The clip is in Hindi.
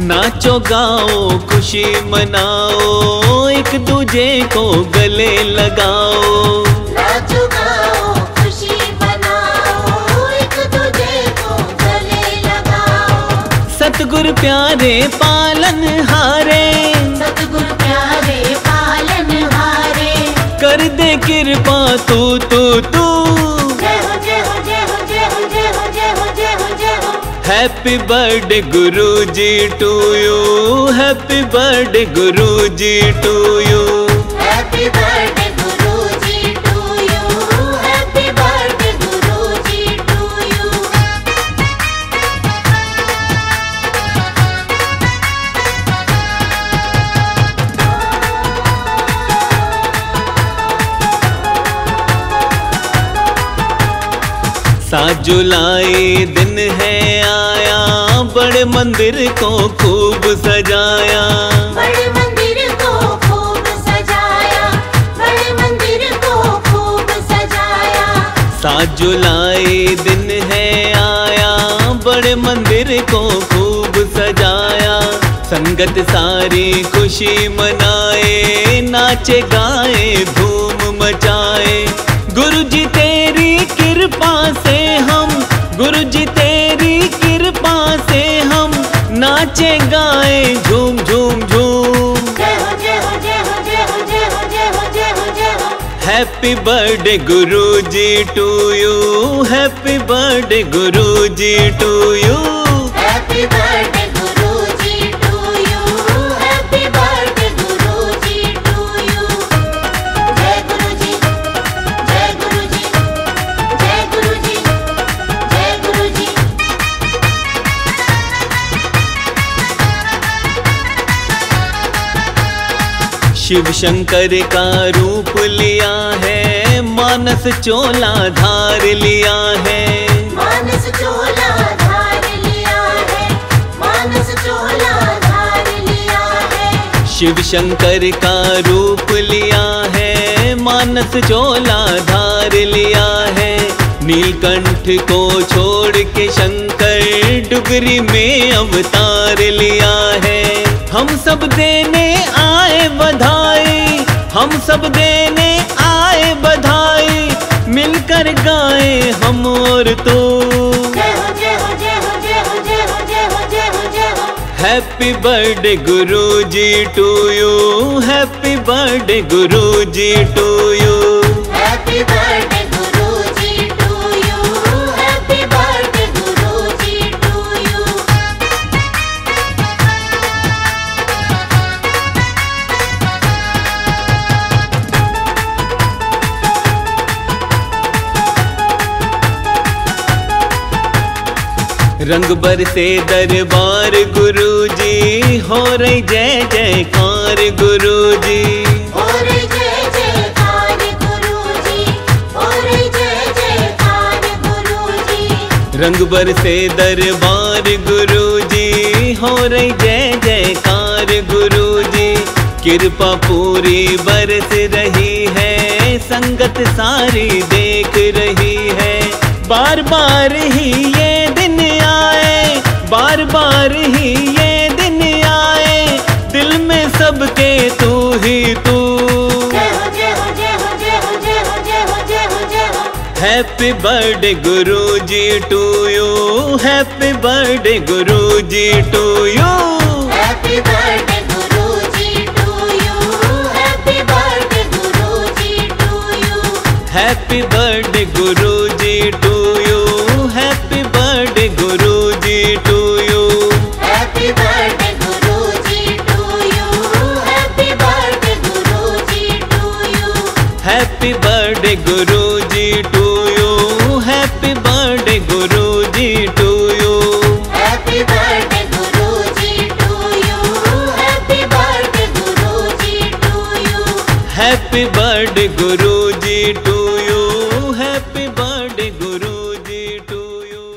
नाचो गाओ खुशी मनाओ, एक दूजे को गले लगाओ। नाचो गाओ खुशी मनाओ, एक दूजे को गले लगाओ। सतगुरु प्यारे पालन हारे, सतगुरु प्यारे पालन हारे। कर दे कृपा तू तू तू। जय हो जय हो जय हो जय हो जय हो जय हो जय हो जय हो। हैप्पी बर्थडे गुरुजी टू यू, हैप्पी बर्थडे गुरुजी टू यू। हैप्पी बर्थडे गुरुजी टू यू, हैप्पी बर्थडे गुरुजी टू यू। सात जुलाई दिन है आया, बड़े मंदिर को खूब सजाया। बड़े मंदिर को खूब सजाया, बड़े मंदिर को खूब सजाया। 7 जुलाई दिन है आया, बड़े मंदिर को खूब सजाया। संगत सारी खुशी मनाए, नाचे गाए धूम मचाए। गुरुजी तेरी कृपा से हम, गुरुजी तेरी कृपा से हम नाचे गाए झूम झूम झूम। जय हो जय हो जय हो जय हो जय हो जय हो जय हो जय हो। हैप्पी बर्थडे गुरुजी टू यू, हैप्पी बर्थडे गुरुजी टू यू। हैप्पी बर्थडे गुरुजी टू यू, हैप्पी बर्थडे गुरुजी टू यू। जय गुरुजी जय गुरुजी जय गुरुजी जय गुरुजी। शिव शंकर का रूप लिया है, मानस चोला धार लिया है। मानस चोला धार लिया है, मानस चोला धार लिया है। शिव शंकर का रूप लिया है, मानस चोला धार लिया है। नीलकंठ को छोड़ के शंकर डुगरी में अवतार लिया है। हम सब देने आए बधाई, हम सब देने आए बधाई, मिलकर गाए हम और तू। जय हो जय हो जय हो जय हो जय हो जय हो जय हो जय हो। हैप्पी बर्थडे गुरुजी टू यू, हैप्पी बर्थडे गुरुजी टू यू। हैप्पी बर्थडे गुरुजी टू यू, हैप्पी बर्थडे गुरुजी टू यू। रंग बरसे दरबार गुरुजी, हो रही जय जयकार गुरुजी। हो रही जय जयकार गुरुजी, हो रही जय जयकार गुरुजी। रंग बरसे दरबार गुरुजी, हो रही जय जयकार गुरुजी। कृपा पूरी बरस रही है, संगत सारी देख रही है। बार बार ही ये दिन आए, बार बार ही ये दिन आए, दिल में सबके तू ही तू। जय हो जय हो जय हो जय हो जय हो जय हो जय हो जय हो। हैप्पी बर्थडे गुरुजी टू यू, हैप्पी बर्थडे गुरुजी टू यू। हैप्पी बर्थडे गुरुजी टू यू, हैप्पी बर्थडे गुरुजी टू यू। Happy birthday